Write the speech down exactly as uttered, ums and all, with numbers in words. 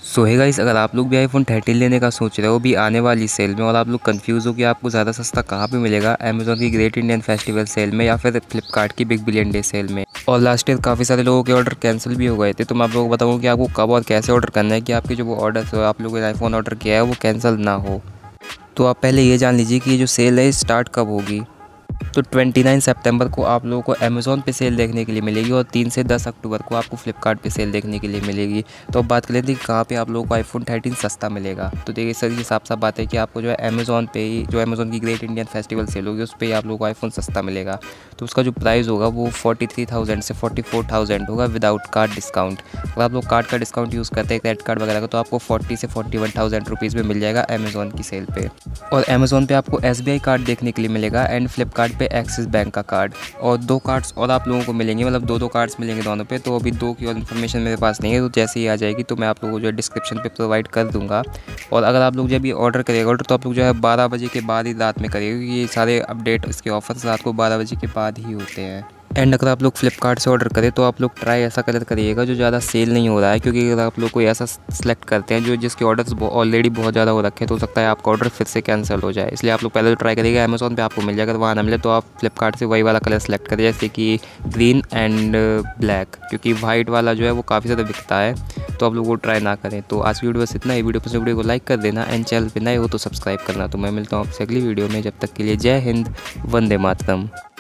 सो है गाइस, अगर आप लोग भी आईफोन थर्टीन लेने का सोच रहे हो भी आने वाली सेल में और आप लोग कंफ्यूज हो कि आपको ज़्यादा सस्ता कहाँ पे मिलेगा, अमेज़ॉन की ग्रेट इंडियन फेस्टिवल सेल में या फिर फ्लिपकार्ट की बिग बिलियन डे सेल में। और लास्ट ईयर काफ़ी सारे लोगों के ऑर्डर कैंसिल भी हो गए थे, तो मैं आप लोगों को बताऊँगा कि आपको कब और कैसे ऑर्डर करना है कि आपके जो वो ऑर्डर आप लोगों ने आईफोन ऑर्डर किया है वो कैंसिल ना हो। तो आप पहले ये जान लीजिए कि ये जो सेल है स्टार्ट कब होगी। तो उनतीस सितंबर को आप लोगों को अमेज़ॉन पे सेल देखने के लिए मिलेगी और तीन से दस अक्टूबर को आपको फ्लिपकार्ट पे सेल देखने के लिए मिलेगी। तो अब बात कर लेते हैं कि कहाँ पे आप लोगों को आईफोन थर्टीन सस्ता मिलेगा। तो देखिए सर, ये साफ साफ बात है कि आपको जो है अमेज़ॉन पे ही, जो अमेज़ॉन की ग्रेट इंडियन फेस्टिवल सेल होगी उस पर ही आप लोगों को आईफोन सस्ता मिलेगा। तो उसका जो प्राइस होगा वो फोर्टी थ्री थाउजेंड से फोर्टी फोर थाउजेंड होगा विदाउट कार्ड डिस्काउंट। अगर आप लोग कार्ड का डिस्काउंट यूज़ करते हैं क्रेडिट कार्ड वगैरह का, तो आपको फोर्टी से फोर्टी वन थाउजेंड रुपीज़ में मिल जाएगा अमेज़ॉन की सेल पे। और अमेज़ॉन पे आपको एस बी आई कार्ड देखने के लिए मिलेगा एंड फ्लिपकार्ट पे एक्सिस बैंक का कार्ड। और दो कार्ड्स और आप लोगों को मिलेंगे, मतलब दो दो कार्ड्स मिलेंगे दोनों पे। तो अभी दो की और इन्फॉर्मेशन मेरे पास नहीं है, तो जैसे ही आ जाएगी तो मैं आप लोगों को जो है डिस्क्रिप्शन पे प्रोवाइड कर दूंगा। और अगर आप लोग जब ये ऑर्डर करिएगा ऑर्डर, तो आप लोग जो है बारह बजे के बाद ही रात में करिएगा, क्योंकि ये सारे अपडेट इसके ऑफर्स रात को बारह बजे के बाद ही होते हैं। एंड अगर आप लोग फ्लिपकार्ट से ऑर्डर करें तो आप लोग ट्राई ऐसा कलर करिएगा जो ज़्यादा सेल नहीं हो रहा है, क्योंकि अगर आप लोग कोई ऐसा सेलेक्ट करते हैं जो जिसके ऑर्डर्स ऑलरेडी बहुत ज़्यादा हो रखे हैं, तो हो सकता है आपका ऑर्डर फिर से कैंसिल हो जाए। इसलिए आप लोग पहले तो ट्राई करिएगा, अमेज़ॉन पे आपको मिल जाएगा। अगर वहाँ ना मिले तो आप फ्लिपकार्ट से वही वाला कलर सेलेक्ट करिए, जैसे कि ग्रीन एंड ब्लैक, क्योंकि वाइट वाला जो है वो काफ़ी ज़्यादा बिकता है। तो आप लोग वो ट्राई ना करें। तो आज की वीडियो बस इतना ही। वीडियो पसंद वीडियो को लाइक कर देना एंड चैनल पे नए हो तो सब्सक्राइब करना। तो मैं मिलता हूँ आपसे अगली वीडियो में, जब तक के लिए जय हिंद, वंदे मातरम।